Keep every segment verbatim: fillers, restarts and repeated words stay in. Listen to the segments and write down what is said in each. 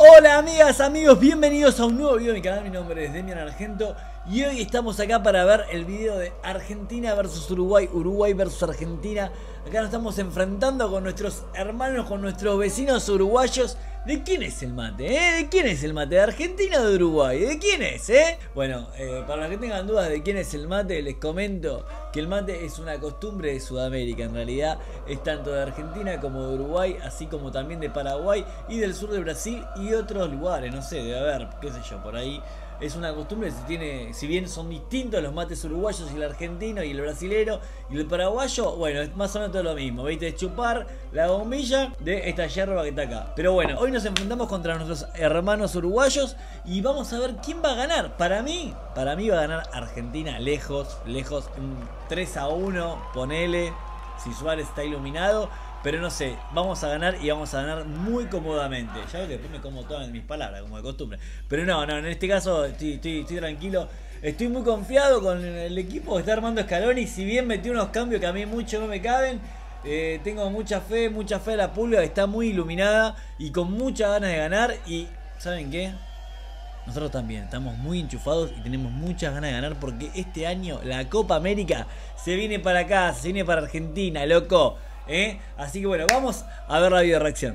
Hola amigas, amigos, bienvenidos a un nuevo video de mi canal. Mi nombre es Demian Argento y hoy estamos acá para ver el video de Argentina versus Uruguay, Uruguay versus Argentina. Acá nos estamos enfrentando con nuestros hermanos, con nuestros vecinos uruguayos. ¿De quién es el mate? ¿Eh? ¿De quién es el mate? ¿De Argentina o de Uruguay? ¿De quién es? ¿Eh? Bueno, eh, para los que tengan dudas de quién es el mate, les comento que el mate es una costumbre de Sudamérica. En realidad es tanto de Argentina como de Uruguay, así como también de Paraguay y del sur de Brasil y otros lugares. No sé, debe haber, qué sé yo, por ahí. Es una costumbre, si, tiene, si bien son distintos los mates uruguayos y el argentino y el brasilero y el paraguayo, bueno, es más o menos todo lo mismo. ¿Veis? De chupar la bombilla de esta yerba que está acá. Pero bueno, hoy nos enfrentamos contra nuestros hermanos uruguayos y vamos a ver quién va a ganar. Para mí, para mí va a ganar Argentina lejos, lejos, tres a uno, ponele, si Suárez está iluminado. Pero no sé, vamos a ganar y vamos a ganar muy cómodamente. Ya veo que después me como todas mis palabras, como de costumbre. Pero no, no, en este caso estoy, estoy, estoy tranquilo. Estoy muy confiado con el equipo que está armando Scaloni. Si bien metió unos cambios que a mí mucho no me caben, eh, tengo mucha fe, mucha fe a la pulga, que está muy iluminada y con muchas ganas de ganar. Y ¿saben qué? Nosotros también estamos muy enchufados y tenemos muchas ganas de ganar porque este año la Copa América se viene para acá, se viene para Argentina, loco. ¿Eh? Así que bueno, vamos a ver la video reacción.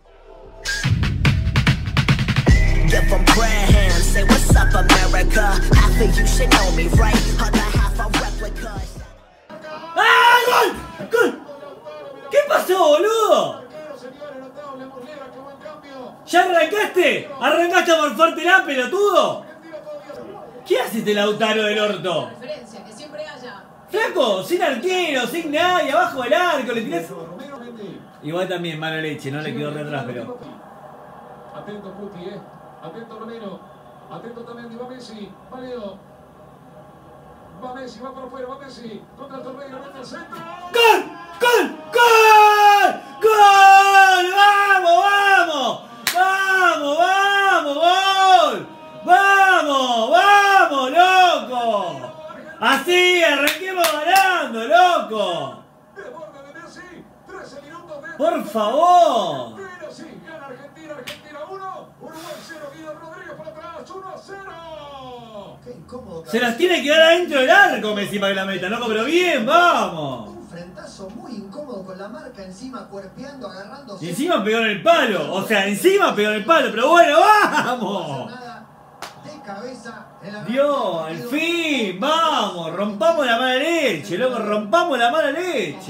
¡Ah, gol! ¡Gol! ¿Qué pasó, boludo? ¿Ya arrancaste? ¿Arrancaste a morfártela, pelotudo? ¿Qué hace este Lautaro del orto? Flaco, sin arquero, sin nadie, abajo del arco, le tirás. Igual también mala leche, no le quedó re atrás, pero. Atento Puti, eh. Atento Romero. Atento también, va Messi. Va Leo. Va Messi, va por afuera, va Messi. Contra el Torreiro, mete el centro. ¡Gol! ¡Gol! ¡Gol! ¡Gol! ¡Vamos, vamos! ¡Vamos, vamos! ¡Gol! ¡Vamos, vamos, loco! Así, arranquemos ganando, loco. Por favor. Se las tiene que dar adentro del arco Messi para que la meta, loco, pero bien, vamos. Un frentazo muy incómodo con la marca encima, cuerpeando, agarrándose. Y encima pegó en el palo, o sea, encima pegó en el palo, pero bueno, vamos. Dios, al fin, vamos, rompamos la mala leche, loco, rompamos la mala leche.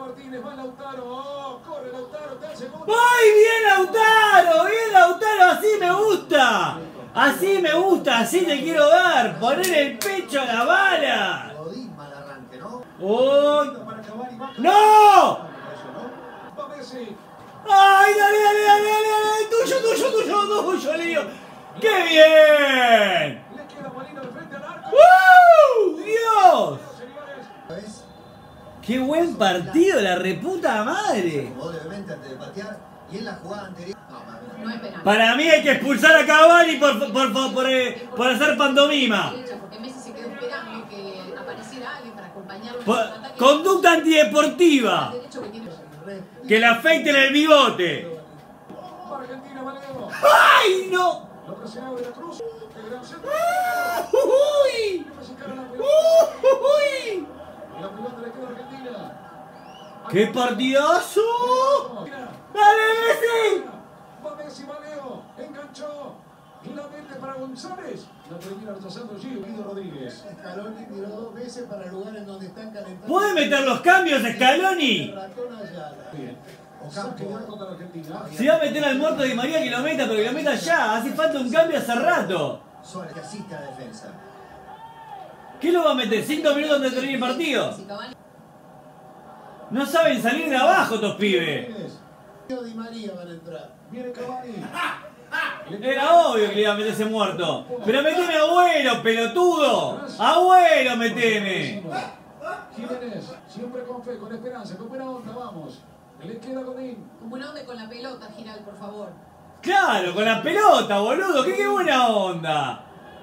¡Ay, bien Lautaro! ¡Bien Lautaro! ¡Así me gusta! ¡Así me gusta! ¡Así te quiero dar! ¡Poner el pecho a la bala! ¡Oh! ¡No! ¡Ay, dale, dale, dale, dale! ¡Tuyo, tuyo, tuyo, tuyo, Leo! ¡Qué bien! ¡Uh! ¡Dios! ¡Qué buen partido, la reputa madre! Para mí hay que expulsar a Cavani por, por, por, por, eh, por hacer pantomima. Por, conducta antideportiva. Que le afecten el bigote. ¡Ay, no! ¡Uy! ¡Uy! ¡Qué partidazo! ¡Dale, Messi! Va Messi, va Leo, enganchó. La mente para González. La termina rechazando Gio, Guido Rodríguez. Scaloni tiró dos veces para el lugar en donde están calentando. ¿Puede meter los cambios, Scaloni? Si va a meter al muerto de María que lo meta, pero que lo meta ya. Hace falta un cambio hace rato. Suárez que asiste a defensa. ¿Qué lo va a meter? ¿Cinco minutos antes de terminar el partido? No saben salir de abajo estos pibes. Di María van a entrar. Viene Cavani. Era obvio que le iba a meter ese muerto. Pero meteme a Agüero, pelotudo. Agüero, meteme. Jiménez, siempre con fe, con esperanza, con buena onda, vamos. Le queda Godín. Con buena onda y con la pelota, Giral, por favor. Claro, con la pelota, boludo. ¿Qué, qué buena onda?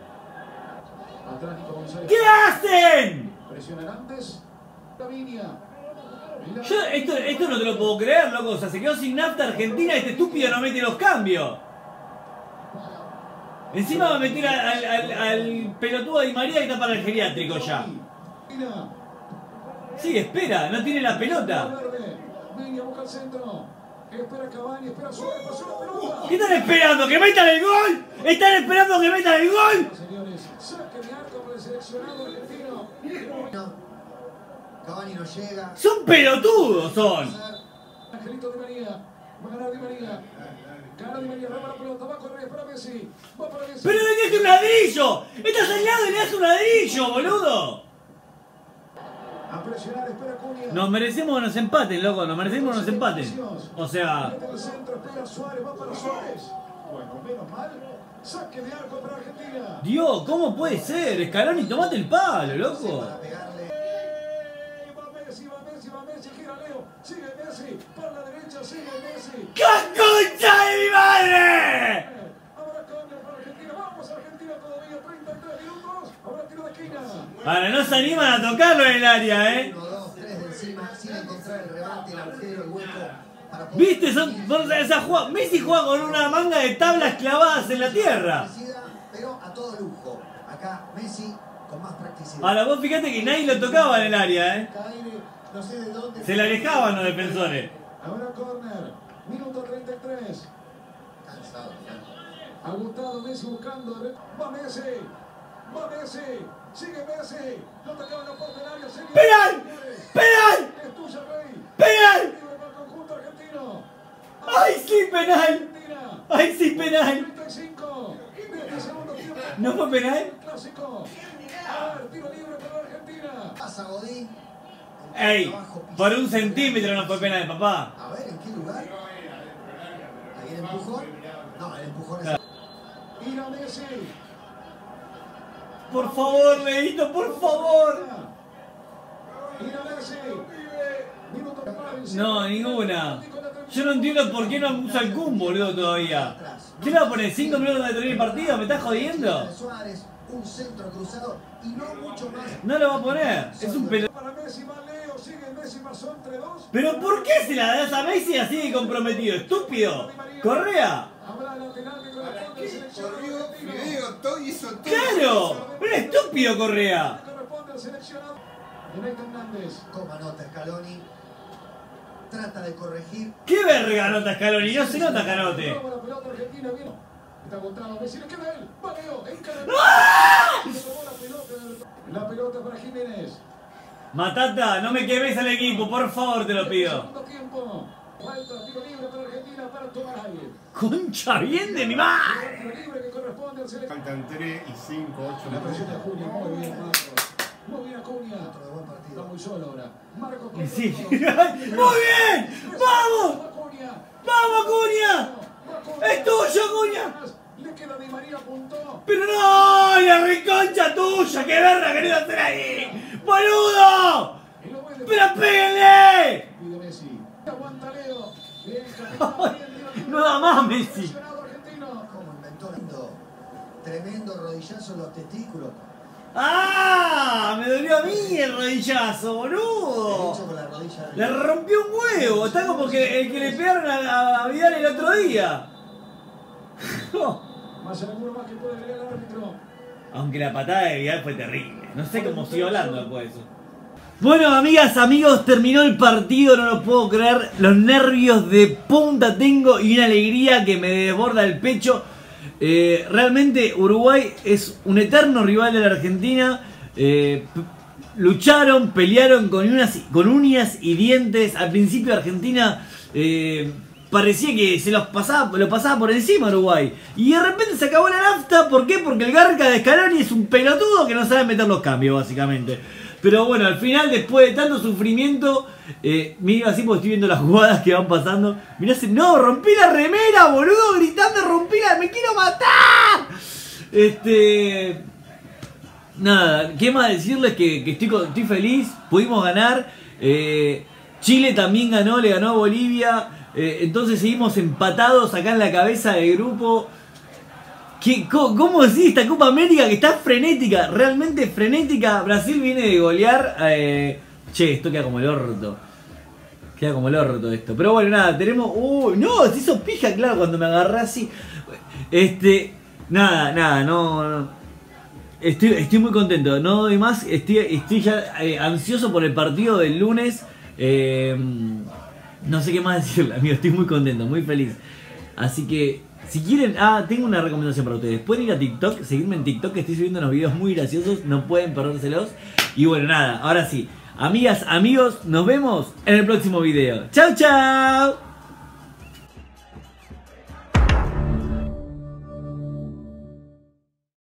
¿Qué hacen? Presionan antes. Gavinia. Yo esto, esto no te lo puedo creer, loco. O sea, se quedó sin nafta Argentina y este estúpido no mete los cambios. Encima va a meter al, al, al, al pelotudo de Di María que está para el geriátrico ya. Sí, espera, no tiene la pelota. Mini busca el centro. Espera Cavani, espera Suárez, pasó la pelota. ¿Qué están esperando? ¿Que metan el gol? ¿Están esperando que metan el gol? Señores, saque de arco para el seleccionado argentino. No. Cavani no llega. Son pelotudos, son. Angelito Di María. Va a ganar Di María. Gana Di María, roba la pelota, va a correr, espera Messi. Va para Messi. ¡Pero le diste un ladrillo! ¡Estás al lado y le das un ladrillo, boludo! A presionar, espera Cunha. Nos merecemos que nos empaten, loco, nos merecemos que nos empaten. O sea... Mete el centro, espera Suárez, va para Suárez. Bueno, menos mal. Saque de arco para Argentina. Dios, ¿cómo puede ser? Scaloni, tomate el palo, loco. Para pegarle. ¡Eh! Va Messi, va Messi, va Messi, gira Leo. Sigue Messi, para la derecha, sigue Messi. ¡Qué concha de mi madre! Ahora cambia para Argentina. Vamos, Argentina todavía, treinta y tres minutos. Ahora tiro de esquina. Ahora, no se animan a tocarlo en el área, ¿eh? Uno, dos, tres de encima, sin encontrar el remate, el agujero, el hueco. Para poder- ¿Viste? Son, son esa jugada. Messi juega con una manga de tablas clavadas en la tierra. Pero a todo lujo. Acá Messi con más practicidad. Ahora, vos fíjate que nadie lo tocaba en el área, ¿eh? Caire, no sé de dónde. Se le alejaban los defensores. Ahora corner. Minuto treinta y tres. Cansado, ya. Agustado Messi buscando. Va Messi. Va Messi. Sigue Messi. No tocaban la puerta del área. Sigue. ¡Penal! ¡Penal! Es tuya, Rey. ¡Penal! Libre para el conjunto argentino. ¡Ay, sí, penal! Argentina. ¡Ay, sí, penal! treinta y cinco. De este segundo tiempo. ¿No fue penal? El clásico. A ver, tiro libre para Argentina. Pasa Godín. ¡Ey! Por un centímetro no fue penal, papá. A ver, ¿en qué lugar? ¿Ahí el empujón? No, el empujón es... Mira Messi. Por favor, Leito, por favor. Mira Messi. Minuto para el No, ninguna. Yo no entiendo por qué no usa el Kun, boludo, todavía. ¿Qué le va a poner? ¿cinco minutos de terminar el partido? ¿Me estás jodiendo? Suárez, un centro cruzado y no mucho más. No lo va a poner. Es un pelo... Para Messi, va Leo, sigue Messi, pasó entre dos. ¿Pero por qué se la das a Messi así de comprometido? ¡Estúpido! ¡Correa! Habrá lateral que corresponde al seleccionado Corrió, argentino. Fideo, todo hizo todo. ¡Claro! ¡Un estúpido Correa! Corresponde al seleccionado. Neto Hernández. Toma nota Scaloni. Trata de corregir. ¿Qué verga nota Scaloni? No se nota Canote. Roba la pelota argentina, bien. Está agotado Messi, le queda él. Va Leo, encara. ¡Ah! Le robó la pelota. La pelota para Jiménez. Matata, no me quemes al equipo, por favor, te lo pido. Segundo tiempo. Falta, tiro libre para Argentina, para Tomay. ¡Concha bien de mi madre! Tiro libre que corresponde al seleccionado. Faltan tres y cinco, ocho La presión de minutos. Acuña, muy bien, Marcos. Muy bien, Acuña. Otro de buen Está partido. muy solo ahora. Marcos con Sí. todo. ¡Muy bien! ¡Vamos! Acuña. ¡Vamos, Acuña! Acuña. ¡Es tuyo, Acuña! Le queda Di María, apuntó. ¡Pero no! ¡La reconcha tuya! ¡Qué verga querido hacer ahí! ¡Boludo! Y lo vuelve. ¡Pero péguenle! Pide Messi. Aguanta Leo. Bien, capitán. Bien, bien, No da más, Messi. seleccionado argentino. Como inventó lindo. Tremendo rodillazo en los testículos. ¡Ah! Me dolió a mí el rodillazo, De boludo. hecho, con la rodilla. Le rompió un huevo. Está como que el que le pegaron a, a Vidal el otro día. Más alguno más que puede agregar al árbitro. Aunque la patada de Vidal fue terrible. No sé cómo siguió hablando después de eso. Bueno, amigas, amigos, terminó el partido, no lo puedo creer. Los nervios de punta tengo y una alegría que me desborda el pecho. Eh, realmente Uruguay es un eterno rival de la Argentina. Eh, lucharon, pelearon con uñas, con uñas y dientes. Al principio Argentina eh, parecía que se los pasaba, lo pasaba por encima Uruguay. Y de repente se acabó la nafta. ¿Por qué? Porque el Garca de Scaloni es un pelotudo que no sabe meter los cambios, básicamente. Pero bueno, al final, después de tanto sufrimiento, eh, mira así porque estoy viendo las jugadas que van pasando. Mirá, no, rompí la remera, boludo, gritando, rompí la, me quiero matar. Este... Nada, ¿qué más decirles? Que, que estoy, estoy feliz, pudimos ganar. Eh, Chile también ganó, le ganó a Bolivia. Eh, entonces seguimos empatados acá en la cabeza del grupo. ¿Qué, cómo, ¿Cómo decís esta Copa América que está frenética? Realmente frenética. Brasil viene de golear. Eh, che, esto queda como el orto. Queda como el orto esto. Pero bueno, nada, tenemos... ¡Uy! Uh, no, se hizo pija, claro, cuando me agarré así. Este, nada, nada, no, no. Estoy, estoy muy contento, no doy más, estoy, estoy ya eh, ansioso por el partido del lunes. Eh, no sé qué más decirle, amigo, estoy muy contento, muy feliz. Así que, si quieren, ah, tengo una recomendación para ustedes. Pueden ir a TikTok, seguirme en TikTok, que estoy subiendo unos videos muy graciosos, no pueden perdérselos. Y bueno, nada, ahora sí, amigas, amigos, nos vemos en el próximo video. ¡Chau, chau!